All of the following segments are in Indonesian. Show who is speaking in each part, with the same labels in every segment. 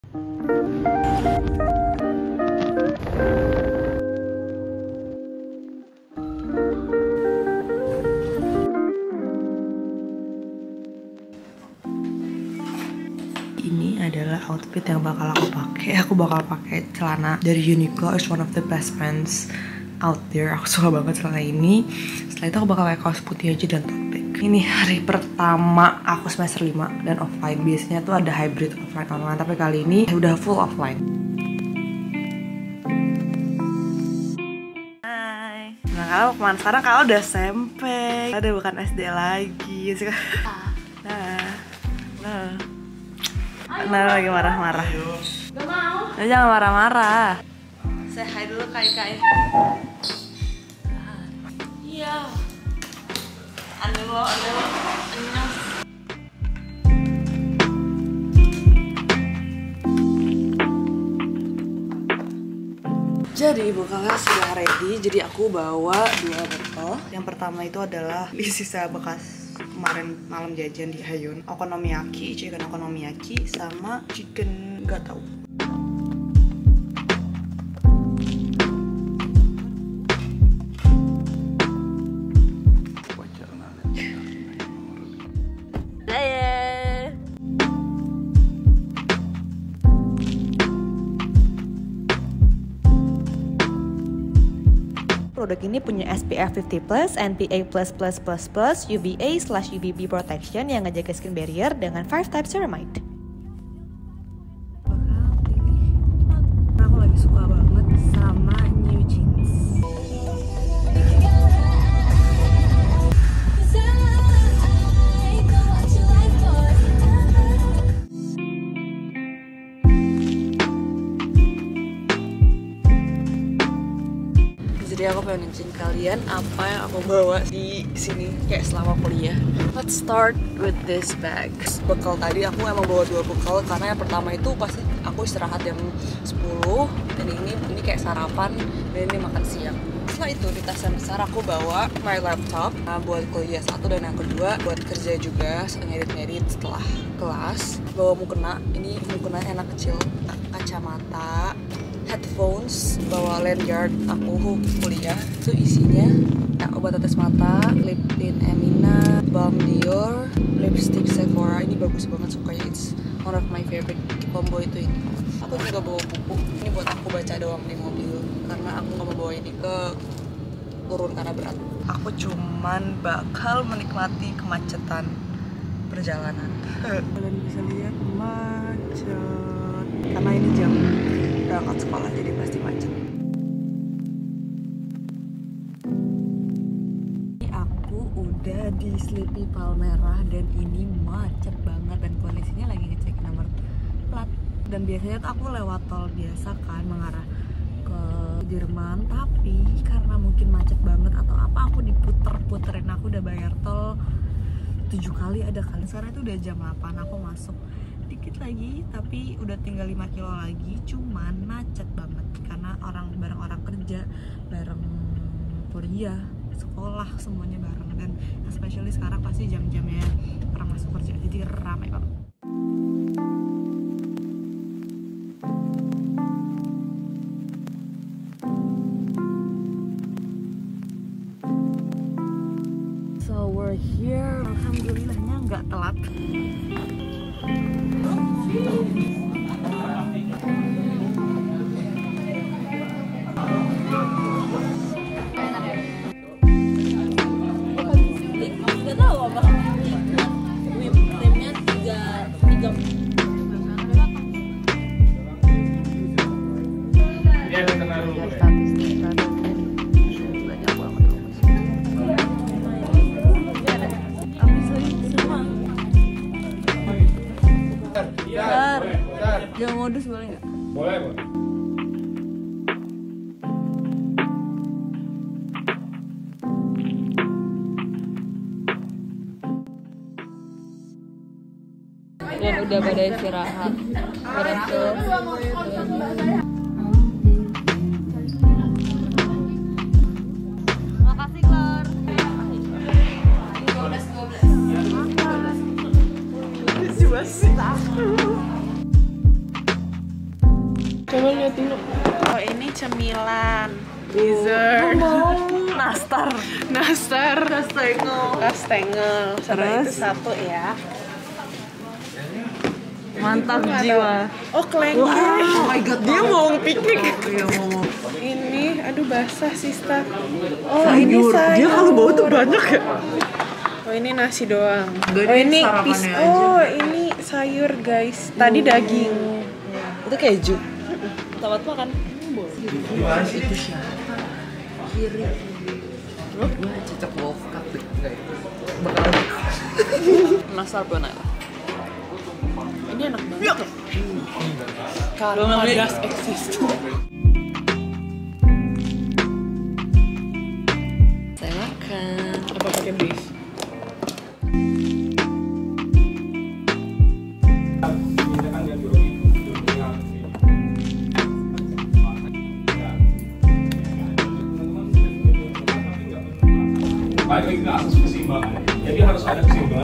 Speaker 1: Ini adalah outfit yang bakal aku pakai. Aku bakal pakai celana dari Uniqlo. It's one of the best brands out there. Aku suka banget celana ini. Setelah itu aku bakal pakai kaos putih aja dan tote bag. Ini hari pertama aku semester 5 dan offline. Biasanya tuh ada hybrid offline online, tapi kali ini udah full offline. Hai. Nah, kalau kemana sekarang? Kalau udah SMP. Ada bukan SD lagi. Nah, lagi marah-marah.
Speaker 2: Gak mau.
Speaker 1: Ya, jangan marah-marah. Say hi dulu Kai.
Speaker 2: Iya.
Speaker 1: Annyeong. Jadi ibu kakak sudah ready. Jadi aku bawa 2 botol. Yang pertama itu adalah sisa bekas kemarin malam jajan di Hayun, okonomiyaki, chicken okonomiyaki sama chicken gak tahu. Produk ini punya SPF 50+, NPA++++, UVA/UVB protection yang ngejaga skin barrier dengan 5 type ceramide. Aku lagi suka banget sama new jeans. Jadi aku pengen nunjukin kalian apa yang aku bawa di sini kayak selama kuliah. Let's start with this bag. Bekal tadi aku emang bawa 2 bekal karena yang pertama itu pasti aku istirahat jam 10 dan ini kayak sarapan dan ini makan siang. Setelah itu di tas yang besar aku bawa my laptop buat kuliah 1 dan yang kedua buat kerja juga, ngedit setelah kelas. Bawa mukena, ini mukena anak kecil, kacamata, headphones, bawa lanyard aku kuliah. Itu isinya obat tetes mata, lip tint Emina, balm Dior, lipstick Sephora. Ini bagus banget, sukanya, it's one of my favorite combo itu ini. Aku juga bawa buku, ini buat aku baca doang di mobil karena aku nggak mau bawa ini ke turun karena berat. Aku cuman bakal menikmati kemacetan perjalanan. Kalian bisa lihat macet karena ini jam berangkat sekolah jadi pasti macet. Ini aku udah di Sleepy Palmerah dan ini macet banget dan polisinya lagi ngecek nomor plat. Dan biasanya tuh aku lewat tol biasa kan mengarah ke Jerman, tapi karena mungkin macet banget atau apa aku diputerin. Aku udah bayar tol 7 kali ada kali. Sekarang itu udah jam 8 aku masuk dikit lagi, tapi udah tinggal 5 kilo lagi. Cuman macet banget karena bareng orang kerja, bareng kuliah, sekolah, semuanya bareng. Dan especially sekarang pasti jam-jamnya orang masuk kerja, jadi ramai banget. So we're here, alhamdulillahnya nggak telat. Jangan modus boleh nggak?
Speaker 3: Boleh.
Speaker 2: Dan udah pada istirahat. Makasih Klor.
Speaker 3: Coba lihat dulu. Oh ini cemilan, dessert,
Speaker 1: Nastar.
Speaker 3: nastar, kastengel. Sama
Speaker 1: Terus?
Speaker 3: itu satu ya.
Speaker 1: Mantap jiwa.
Speaker 3: Oh kelengkeng.
Speaker 1: Oh my god, dia mau piknik. Iya mau.
Speaker 3: Ini, aduh basah sista. Oh ini sayur.
Speaker 1: Dia kalau bawa tuh banyak ya.
Speaker 3: Oh ini nasi doang.
Speaker 1: Enggak,
Speaker 3: Oh
Speaker 1: ini
Speaker 3: ini
Speaker 1: sarapannya aja.
Speaker 3: Oh ini sayur guys. Tadi daging.
Speaker 1: Itu keju. Selamat makan. Itu siapa? Kiri. Gue cocok wolf cut deh. Enggak itu. Bakal. Nastar banana.
Speaker 3: Ini enak banget. Karena gas exist.
Speaker 1: Saya makan.
Speaker 3: Apa pakai beef?
Speaker 4: Balik ke asas keseimbangan. Jadi harus ada keseimbangan.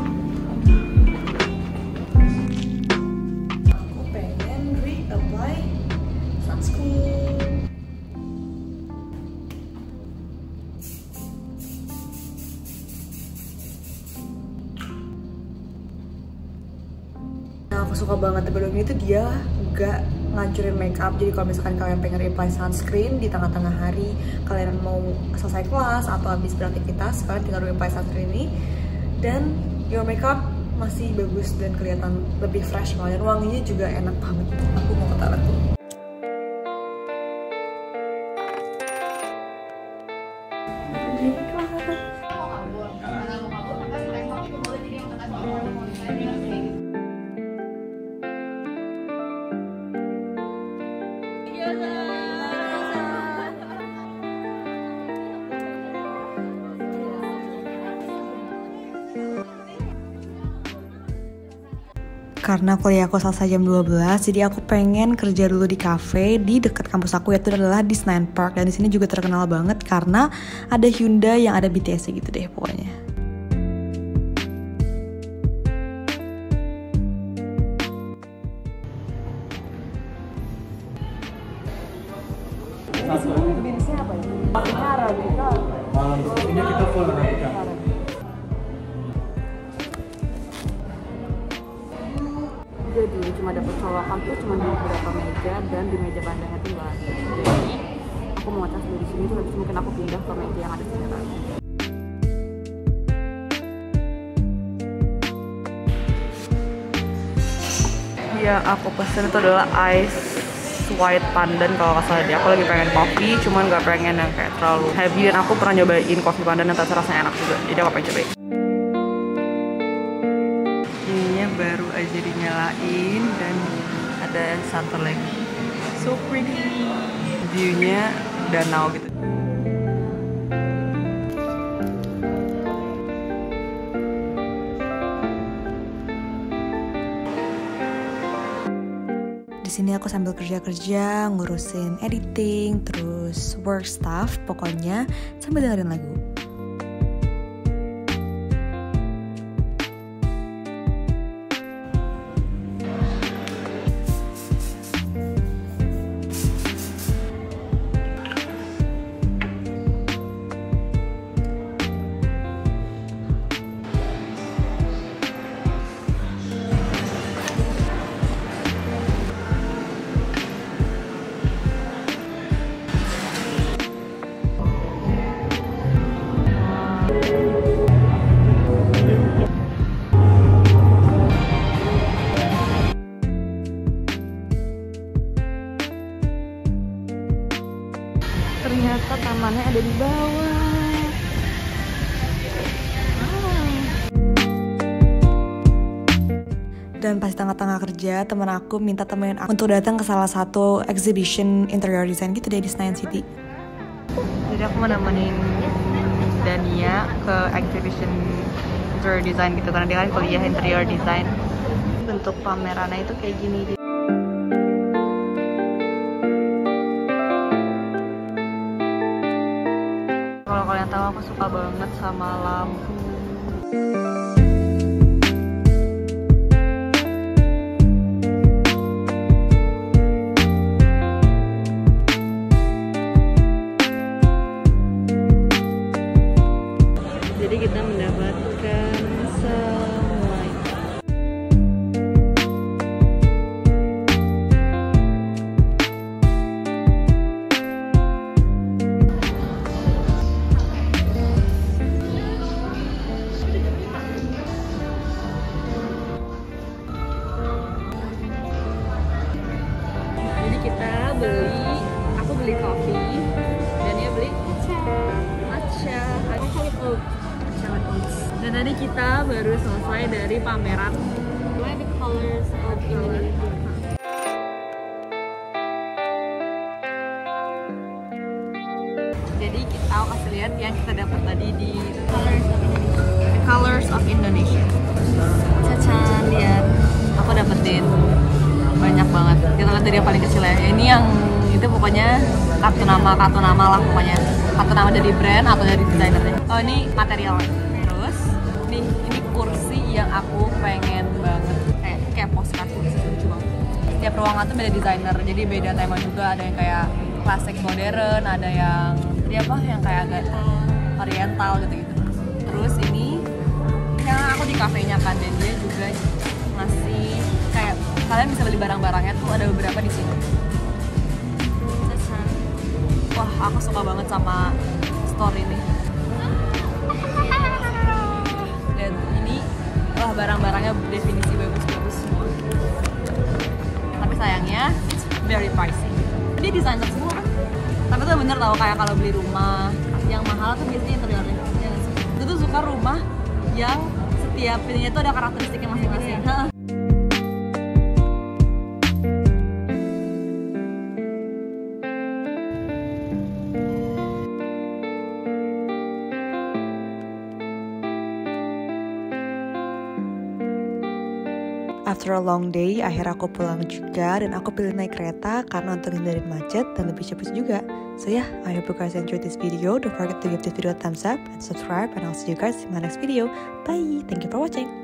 Speaker 1: Aku pengen reapply sunscreen. Nah, aku suka banget sebelum itu dia nggak ngancurin makeup. Jadi kalau misalkan kalian pengen apply sunscreen di tengah-tengah hari, kalian mau selesai kelas atau habis beraktivitas, kalian tinggal apply sunscreen ini dan your makeup masih bagus dan kelihatan lebih fresh malah, dan wanginya juga enak banget. Aku mau ke toilet dulu. Karena kuliah aku selesai jam 12, jadi aku pengen kerja dulu di cafe di dekat kampus aku, yaitu adalah di Senayan Park. Dan di sini juga terkenal banget karena ada Hyundai yang ada BTS gitu deh pokoknya. Bisnya apa ya? Arabica.
Speaker 4: Ini kita full Arabica.
Speaker 1: Jadi cuma dapat colokan tuh cuma di beberapa meja, dan di meja bandangnya tuh nggak ada. Jadi aku mau ngecas dulu di sini, terus habis mungkin aku pindah ke meja yang ada di sini lagi. Yang aku pesen itu adalah ice white pandan kalau nggak salah dia. Aku lagi pengen kopi, cuman nggak pengen yang kayak terlalu heavy, dan aku pernah nyobain kopi pandan dan ternyata rasanya enak juga. Jadi aku pengen cobain. Ininya baru aja dinyalain dan ada satu lagi. So pretty. View-nya danau gitu. Di sini aku sambil kerja-kerja, ngurusin editing, terus work stuff, pokoknya sambil dengerin lagu. Ternyata tamannya ada di bawah. Dan pas tengah-tengah kerja, temen aku minta temenin aku untuk datang ke salah satu exhibition interior design gitu deh di Senayan City. Jadi aku mau nemenin Dania ke exhibition interior design gitu, karena dia kan kuliah interior design. Bentuk pamerannya itu kayak gini. Kalau kalian tahu, aku suka banget sama lampu.
Speaker 2: Dan tadi kita baru selesai dari pameran The Colors of Indonesia.
Speaker 1: Jadi kita kasih lihat yang kita dapat tadi di The Colors of Indonesia. Cacan, lihat. Aku dapetin banyak banget. Kita lihat dari yang paling kecil ya. Ini yang itu pokoknya kartu nama lah pokoknya. Kartu nama dari brand atau dari desainernya. Oh ini material. Terus ini kursi yang aku pengen banget. Kayak postcard kursi lucu banget. Setiap ruangan tuh beda desainer. Jadi beda tema juga. Ada yang kayak klasik modern, ada yang yang kayak agak oriental gitu-gitu. Terus ini yang aku di kafenya kan, dan dia juga ngasih kayak kalian bisa beli barang-barangnya tuh ada beberapa di sini. Wah, aku suka banget sama store ini. Dan ini wah barang-barangnya definisi bagus-bagus semua. Tapi sayangnya it's very pricey. Dia desainer semua kan. Tapi tuh bener tau kayak kalau beli rumah yang mahal tuh biasanya interiornya. Ya, itu tuh suka rumah yang setiap pintunya tuh ada karakteristiknya masing-masing.
Speaker 5: After a long day, akhirnya aku pulang juga dan aku pilih naik kereta karena untuk hindarin macet dan lebih cepat juga. So yeah, I hope you guys enjoyed this video. Don't forget to give this video a thumbs up and subscribe, and I'll see you guys in my next video. Bye! Thank you for watching!